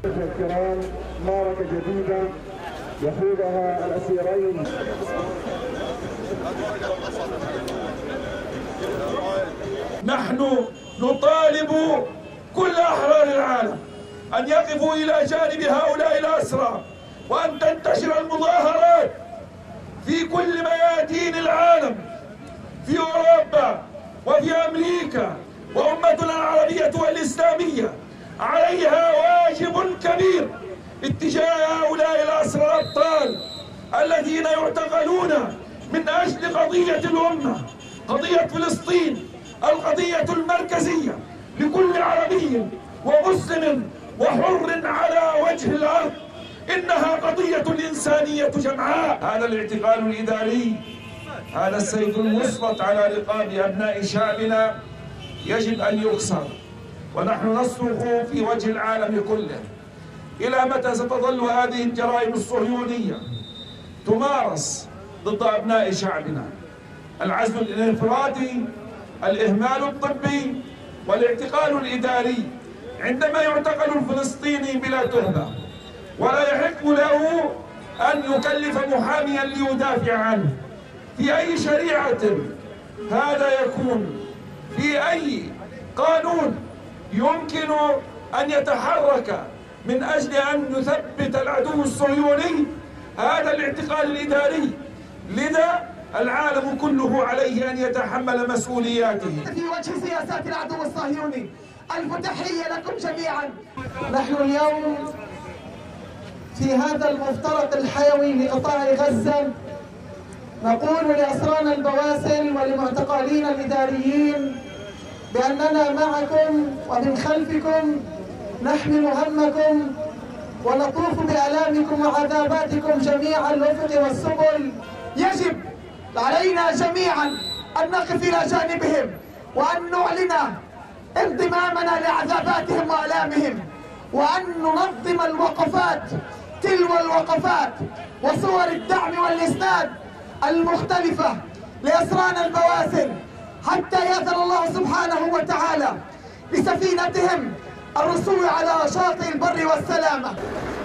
الكرام، معركة جديدة يخوضها الأسيرين. نحن نطالب كل أحرار العالم أن يقفوا إلى جانب هؤلاء الأسرى، وأن تنتشر المظاهرات في كل ميادين العالم، في أوروبا وفي أمريكا. وأمتنا العربية والإسلامية عليها واجب كبير اتجاه هؤلاء الأسرى الأبطال الذين يعتقلون من أجل قضية الأمة، قضية فلسطين، القضية المركزية لكل عربي ومسلم وحر على وجه الأرض. إنها قضية الإنسانية جمعاء. هذا الاعتقال الإداري، هذا السيف المسلط على رقاب أبناء شعبنا يجب أن يكسر، ونحن نصرخ في وجه العالم كله: إلى متى ستظل هذه الجرائم الصهيونية تمارس ضد أبناء شعبنا؟ العزل الانفرادي، الإهمال الطبي، والاعتقال الإداري. عندما يعتقل الفلسطيني بلا تهمة ولا يحق له أن يكلف محاميا ليدافع عنه، في أي شريعة هذا يكون؟ في أي قانون يمكن أن يتحرك من أجل أن يثبت العدو الصهيوني هذا الاعتقال الإداري؟ لذا العالم كله عليه أن يتحمل مسؤولياته في وجه سياسات العدو الصهيوني. ألف تحية لكم جميعا. نحن اليوم في هذا المفترق الحيوي لقطاع غزة نقول لأسرانا البواسل ولمعتقلين الإداريين بأننا معكم ومن خلفكم، نحمل همكم ونطوف بآلامكم وعذاباتكم جميع الأفق والسبل. يجب علينا جميعا أن نقف إلى جانبهم وأن نعلن انضمامنا لعذاباتهم وآلامهم، وأن ننظم الوقفات تلو الوقفات وصور الدعم والإسناد المختلفة لأسرانا البواسل، حتى يأذن الله سبحانه وتعالى بسفينتهم الرسول على شاطئ البر والسلامة.